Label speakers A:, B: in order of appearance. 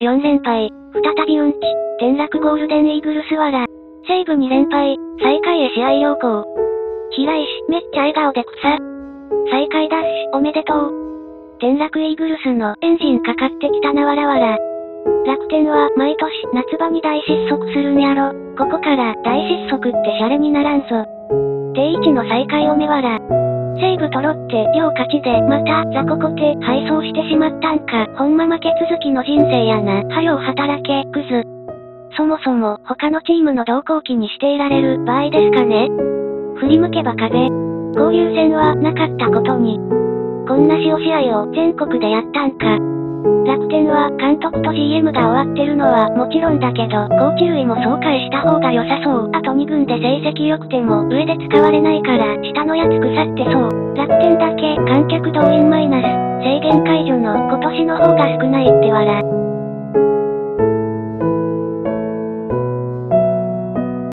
A: 4連敗。再び運気。転落ゴールデンイーグルスわら。西武2連敗。最下位へ試合良好。平石、めっちゃ笑顔で草。最下位ダッシュ、おめでとう。転落イーグルスのエンジンかかってきたなわらわら。楽天は毎年夏場に大失速するんやろ。ここから大失速ってシャレにならんぞ。定位置の最下位おめわら。西武とロッテ両勝ちでまた雑魚コテ敗走してしまったんか。ほんま負け続きの人生やな。はよ働け、クズ。そもそも他のチームの動向気にしていられる場合ですかね。振り向けば壁。交流戦はなかったことに。こんな塩試合を全国でやったんか。楽天は監督と GM が終わってるのはもちろんだけど、コーチ類も総会した方が良さそう。あと2軍で成績良くても上で使われないから下のやつ腐ってそう。楽天だけ観客動員マイナス。制限解除の今年の方が少ないってわら。